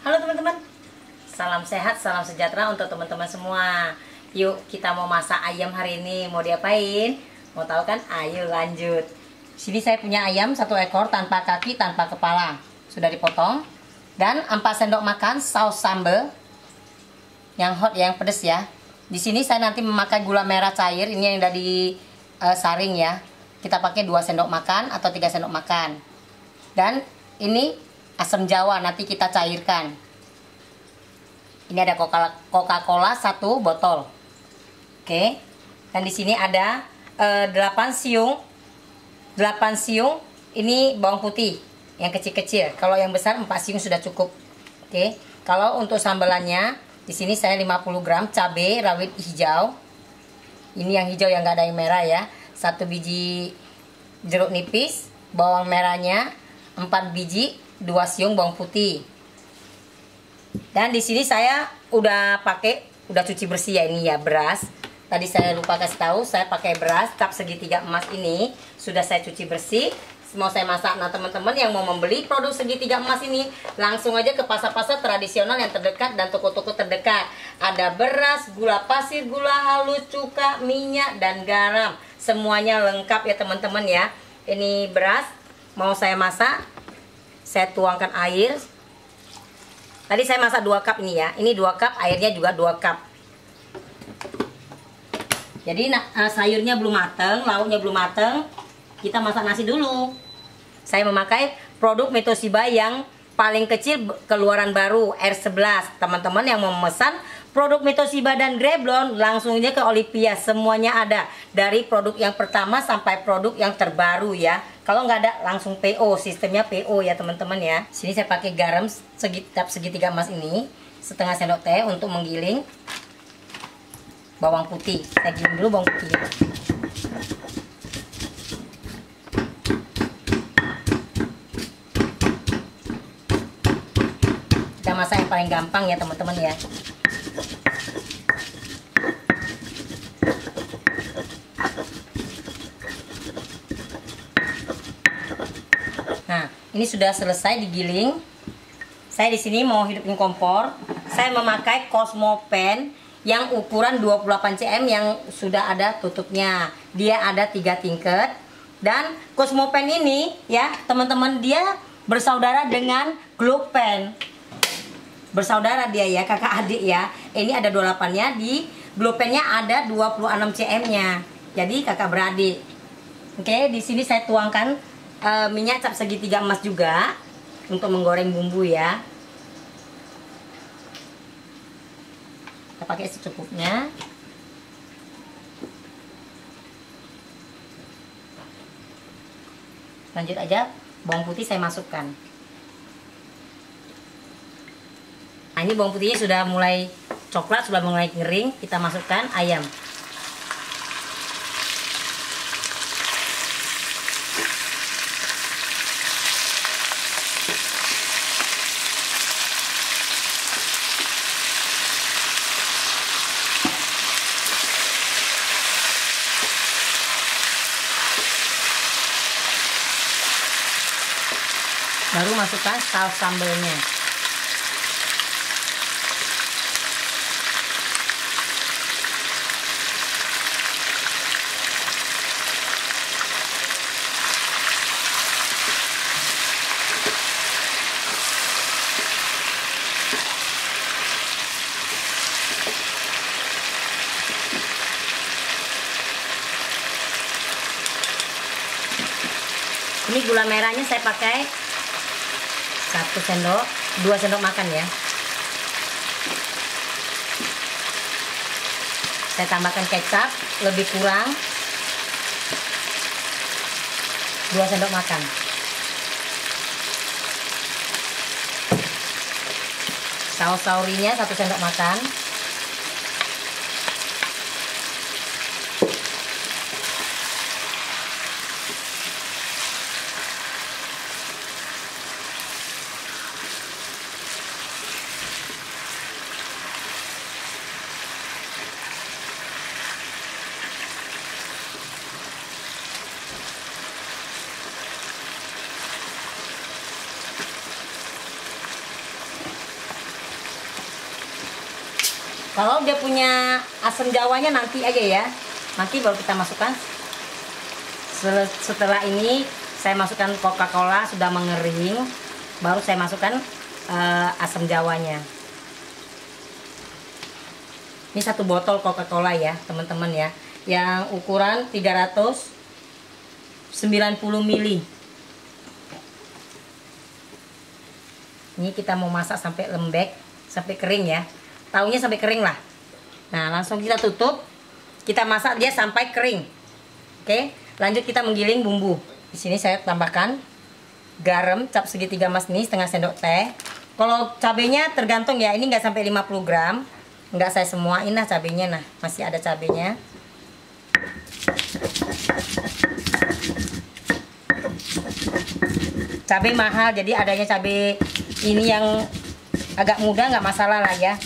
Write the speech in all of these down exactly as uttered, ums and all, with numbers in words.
Halo teman-teman, salam sehat, salam sejahtera untuk teman-teman semua. Yuk kita mau masak ayam hari ini. Mau diapain? Mau tahu kan? Ayo lanjut. Sini saya punya ayam satu ekor tanpa kaki, tanpa kepala. Sudah dipotong. Dan empat sendok makan saus sambal yang hot, yang pedas ya. Di sini saya nanti memakai gula merah cair. Ini yang udah disaring ya. Kita pakai dua sendok makan atau tiga sendok makan. Dan ini asam jawa nanti kita cairkan. Ini ada Coca-Cola satu botol. Oke. Dan di sini ada eh, delapan siung. delapan siung ini bawang putih yang kecil-kecil. Kalau yang besar empat siung sudah cukup. Oke. Kalau untuk sambelannya di sini saya lima puluh gram cabai rawit hijau. Ini yang hijau, yang enggak ada yang merah ya. Satu biji jeruk nipis, bawang merahnya empat biji, dua siung bawang putih. Dan di sini saya udah pakai, udah cuci bersih ya ini ya, beras. Tadi saya lupa kasih tahu, saya pakai beras cup segitiga emas ini sudah saya cuci bersih. Mau saya masak. Nah teman-teman yang mau membeli produk segitiga emas ini langsung aja ke pasar-pasar tradisional yang terdekat dan toko-toko terdekat. Ada beras, gula pasir, gula halus, cuka, minyak dan garam. Semuanya lengkap ya teman-teman ya. Ini beras mau saya masak. Saya tuangkan air. Tadi saya masak dua cup ini ya. Ini dua cup, airnya juga dua cup. Jadi nah, sayurnya belum mateng, lauknya belum mateng. Kita masak nasi dulu. Saya memakai produk Metoshiba yang paling kecil keluaran baru R sebelas. Teman-teman yang mau memesan produk Metoshiba dan Greblon langsung aja ke Olivia. Semuanya ada. Dari produk yang pertama sampai produk yang terbaru ya. Kalau nggak ada langsung P O, sistemnya P O ya teman-teman ya. Sini saya pakai garam segitiga, segitiga emas ini setengah sendok teh untuk menggiling bawang putih. Saya giling dulu bawang putih. Kita masak yang paling gampang ya teman-teman ya. Nah, ini sudah selesai digiling. Saya di sini mau hidupin kompor. Saya memakai Cosmo Pan yang ukuran dua puluh delapan cm yang sudah ada tutupnya. Dia ada tiga tingkat. Dan Cosmo Pan ini ya, teman-teman, dia bersaudara dengan Glow Pan. Bersaudara dia ya, kakak adik ya. Ini ada dua puluh delapan-nya, di Glow Pan-nya ada dua puluh enam cm-nya. Jadi kakak beradik. Oke, di sini saya tuangkan Uh, minyak cap segitiga emas juga untuk menggoreng bumbu ya. Kita pakai secukupnya. Lanjut aja, bawang putih saya masukkan. Nah ini bawang putihnya sudah mulai coklat, sudah mulai kering. Kita masukkan ayam. Baru masukkan saus sambalnya. Ini gula merahnya saya pakai satu sendok, dua sendok makan ya. Saya tambahkan kecap lebih kurang dua sendok makan. Saus saurinya satu sendok makan. Kalau dia punya asam jawanya nanti aja ya, nanti baru kita masukkan. Setelah ini saya masukkan Coca-Cola sudah mengering, baru saya masukkan uh, asam jawanya. Ini satu botol Coca-Cola ya teman-teman ya, yang ukuran tiga ratus sembilan puluh mililiter. Ini kita mau masak sampai lembek, sampai kering ya. Taunya sampai kering lah. Nah, langsung kita tutup. Kita masak dia sampai kering. Oke, lanjut kita menggiling bumbu. Di sini saya tambahkan garam cap segitiga emas nih, setengah sendok teh. Kalau cabenya tergantung ya, ini nggak sampai lima puluh gram. Nggak saya semuain lah cabenya, nah masih ada cabenya. Cabai mahal, jadi adanya cabai ini yang agak muda nggak masalah lah ya.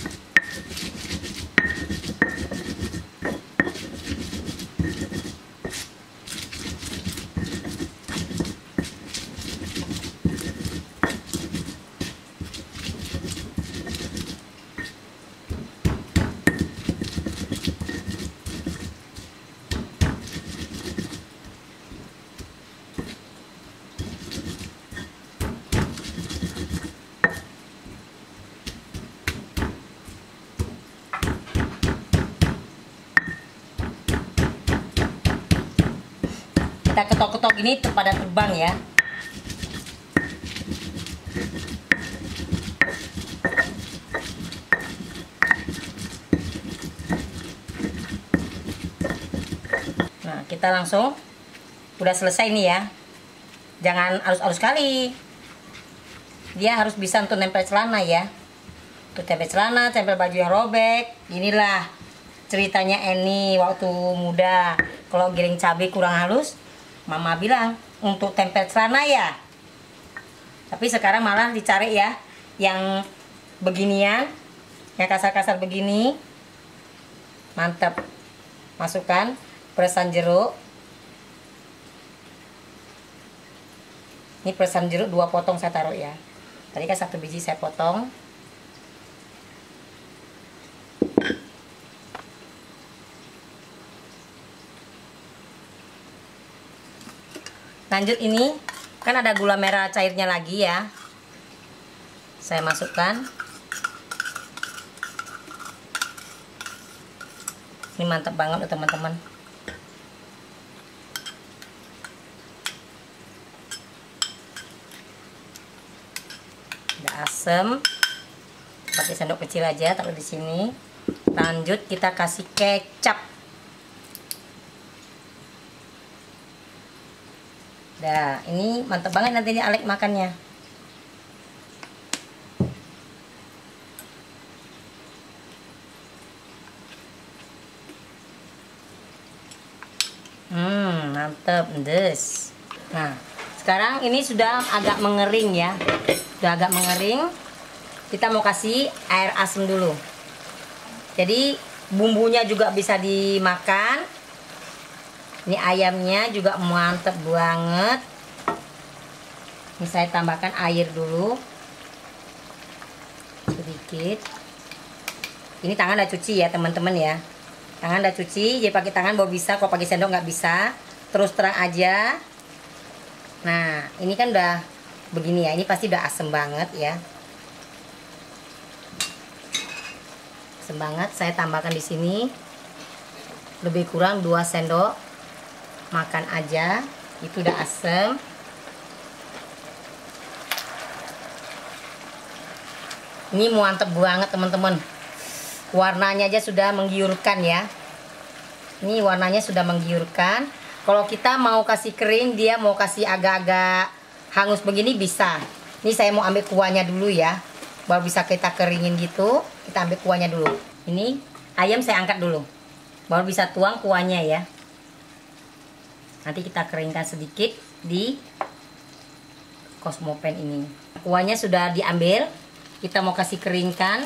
Kita ketok-ketok ini pada terbang ya. Nah, kita langsung udah selesai nih ya. Jangan halus-halus sekali. Dia harus bisa untuk nempel celana ya. Untuk tempel celana, tempel baju yang robek. Inilah ceritanya Eni waktu muda. Kalau giling cabai kurang halus, Mama bilang untuk tempel celana ya. Tapi sekarang malah dicari ya yang beginian, yang kasar-kasar begini. Mantap. Masukkan peresan jeruk. Ini peresan jeruk dua potong saya taruh ya. Tadi kan satu biji saya potong. Lanjut ini kan ada gula merah cairnya lagi ya. Saya masukkan. Ini mantap banget loh teman-teman. Ada asam. Pakai sendok kecil aja, taruh di sini. Lanjut kita kasih kecap. Nah, ini mantap banget nanti ini Alek makannya. Hmm, mantap, des. Nah, sekarang ini sudah agak mengering ya. Sudah agak mengering. Kita mau kasih air asam dulu. Jadi bumbunya juga bisa dimakan. Ini ayamnya juga mantep banget. Ini saya tambahkan air dulu sedikit. Ini tangan udah cuci ya teman-teman ya. Tangan udah cuci, jadi pakai tangan baru bisa. Kalau pakai sendok nggak bisa. Terus terang aja. Nah, ini kan udah begini ya. Ini pasti udah asem banget ya. Asem banget. Saya tambahkan di sini lebih kurang dua sendok makan aja, itu udah asem. Ini mantep banget teman-teman. Warnanya aja sudah menggiurkan ya. Ini warnanya sudah menggiurkan. Kalau kita mau kasih kering, dia mau kasih agak-agak hangus begini bisa. Ini saya mau ambil kuahnya dulu ya, baru bisa kita keringin gitu. Kita ambil kuahnya dulu. Ini ayam saya angkat dulu, baru bisa tuang kuahnya ya. Nanti kita keringkan sedikit di Cosmopan ini. Kuahnya sudah diambil, kita mau kasih keringkan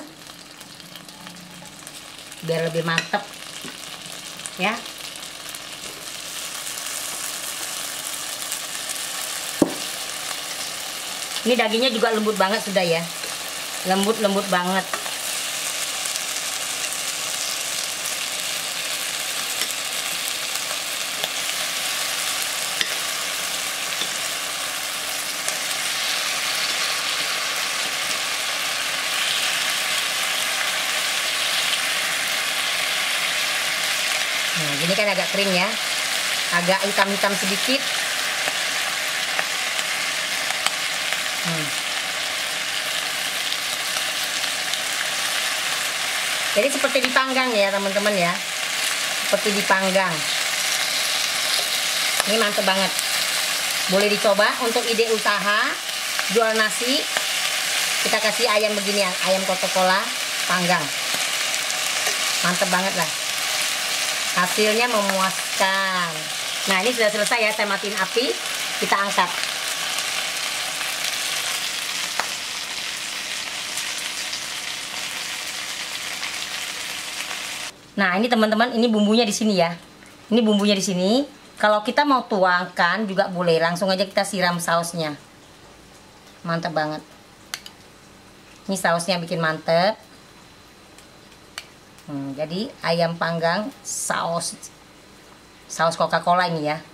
biar lebih mantep ya. Ini dagingnya juga lembut banget sudah ya, lembut-lembut banget. kan agak kering ya, agak hitam-hitam sedikit. hmm. Jadi seperti dipanggang ya teman-teman ya, seperti dipanggang. Ini mantep banget, boleh dicoba untuk ide usaha jual nasi. Kita kasih ayam beginian, ayam Coca-Cola panggang, mantep banget lah, hasilnya memuaskan. Nah ini sudah selesai ya, saya matiin api, kita angkat. Nah ini teman-teman, ini bumbunya di sini ya, ini bumbunya di sini. Kalau kita mau tuangkan juga boleh, langsung aja kita siram sausnya, mantep banget. Ini sausnya bikin mantep. Hmm, jadi ayam panggang saus saus Coca-Cola ini ya,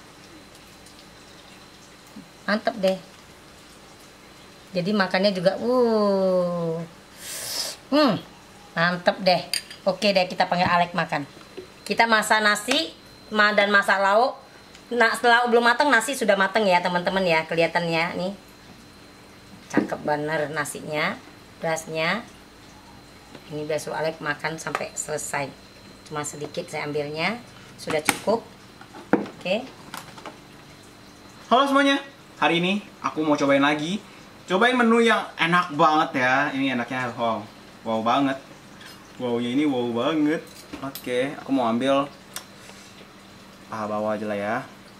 mantep deh. Jadi makannya juga uh hmm mantep deh. Oke deh, kita panggil Alek makan. Kita masak nasi dan masak lauk. Nah lauk belum matang, nasi sudah matang ya teman-teman ya, kelihatannya nih cakep bener nasinya, berasnya. Ini udah suruh Alek makan sampai selesai, cuma sedikit saya ambilnya, sudah cukup. Oke. Halo semuanya, hari ini aku mau cobain lagi, cobain menu yang enak banget ya. Ini enaknya wow, wow banget. Wownya ini wow banget. Oke, aku mau ambil paha bawah aja lah ya.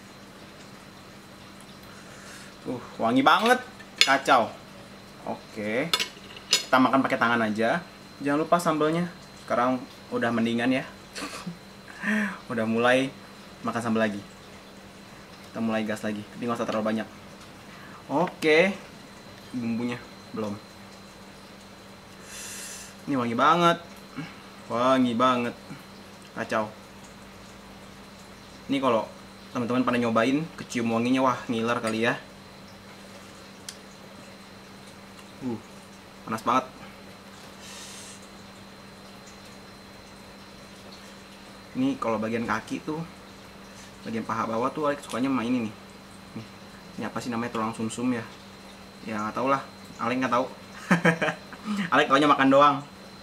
Uh, wangi banget, kacau. Oke, kita makan pakai tangan aja. Jangan lupa sambelnya. Sekarang udah mendingan ya. Udah mulai makan sambal lagi. Kita mulai gas lagi, tapi nggak usah terlalu banyak. Oke, bumbunya belum. Ini wangi banget, wangi banget, kacau. Ini kalau teman-teman pada nyobain, kecium wanginya, wah ngiler kali ya. Uh, panas banget. Ini kalau bagian kaki tuh, bagian paha bawah tuh Alek sukanya main ini nih. Nih, ini apa sih namanya, tulang sumsum ya? Ya nggak tau lah, Alek nggak tahu. Alek taunya makan doang.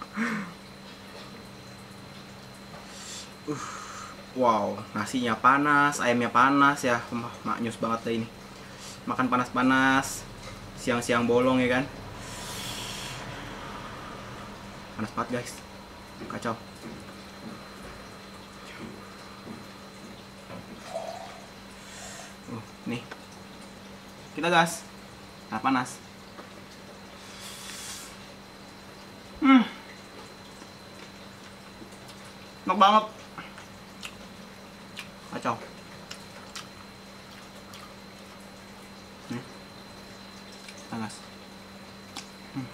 Uh, wow, nasinya panas, ayamnya panas ya, maknyus banget deh ini. Makan panas-panas, siang-siang bolong ya kan? Panas banget guys, kacau. Uh, nih, kita gas, nah panas. Hmm, enak banget, kacau. Nih, panas. Hmm.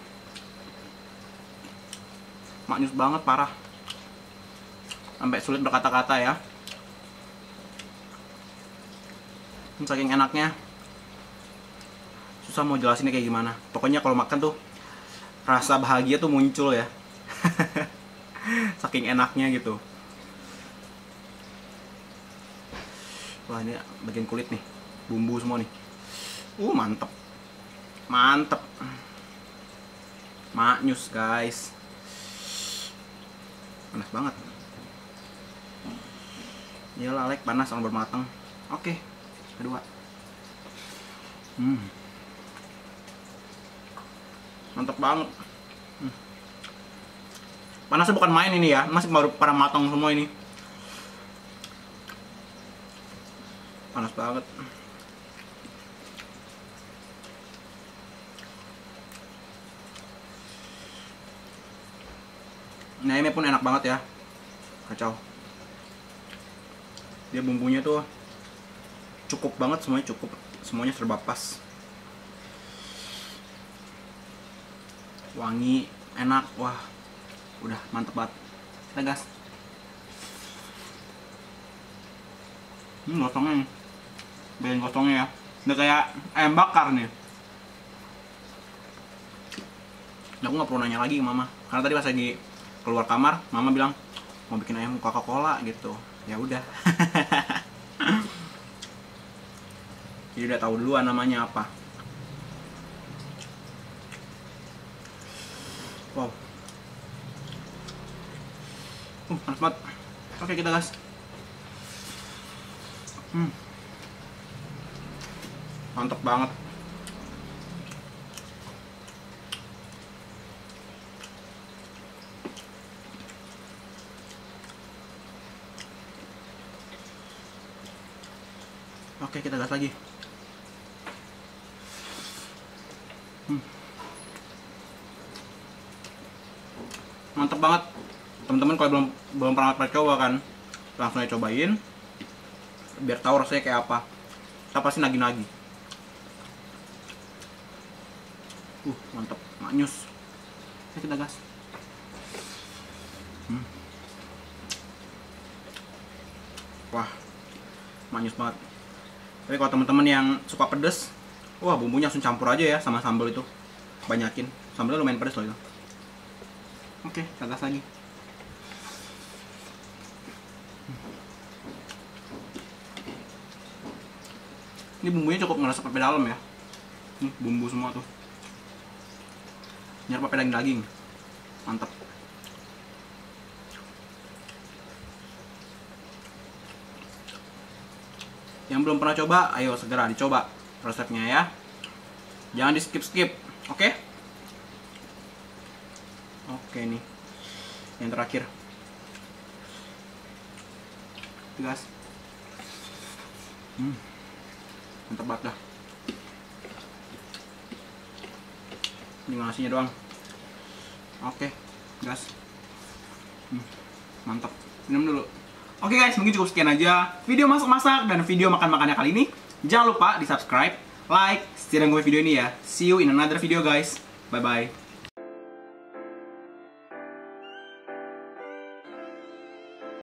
Maknyus banget parah, sampai sulit berkata-kata ya. Saking enaknya, susah mau jelasinnya kayak gimana. Pokoknya kalau makan tuh rasa bahagia tuh muncul ya. Saking enaknya gitu. Wah ini bagian kulit nih, bumbu semua nih. Uh mantep, mantep, maknyus guys. Panas banget. Iyalah Alek, panas orang bermatang. Oke, kedua. Hmm. Mantap banget. Hmm. Panasnya bukan main ini ya, masih baru pada matang semua ini. Panas banget. Nah ini pun enak banget ya, kacau. Dia bumbunya tuh cukup banget, semuanya cukup, semuanya serba pas. Wangi, enak, wah, udah mantep banget. Kita gas. Hmm, gosongnya nih, bagian gosongnya ya, udah kayak ayam bakar nih. Nah, aku nggak perlu nanya lagi ke mama, karena tadi pas lagi keluar kamar, mama bilang mau bikin ayam Coca-Cola gitu. ya udah. Jadi udah tahu duluan namanya apa. Wow. Uh, panas banget. Oke, kita gas. Hmm. Mantap banget. Oke, kita gas lagi. Hmm. Mantap banget. Teman-teman kalau belum belum pernah pernah coba kan, langsung aja cobain biar tahu rasanya kayak apa. Kita pasti nagih-nagih. Uh, mantap, maknyus. Oke, kita gas. Hmm. Wah, maknyus banget. Tapi kalau teman-teman yang suka pedes, wah bumbunya langsung campur aja ya sama sambal itu. Banyakin. Sambalnya lumayan pedes loh itu. Oke, kita gas lagi. Ini bumbunya cukup ngerasa sampai dalam ya. Nih bumbu semua tuh. Nyerap sampai daging-daging. Mantap. Yang belum pernah coba, ayo segera dicoba resepnya ya. Jangan di skip-skip, oke? Oke nih, yang terakhir. Gas. Hmm, mantap banget dah. Tinggal nasinya doang. Oke, gas. Hmm, mantap. Minum dulu. Oke guys, mungkin cukup sekian aja video masak-masak dan video makan-makannya kali ini. Jangan lupa di subscribe, like, setia dan komen video ini ya. See you in another video guys. Bye-bye.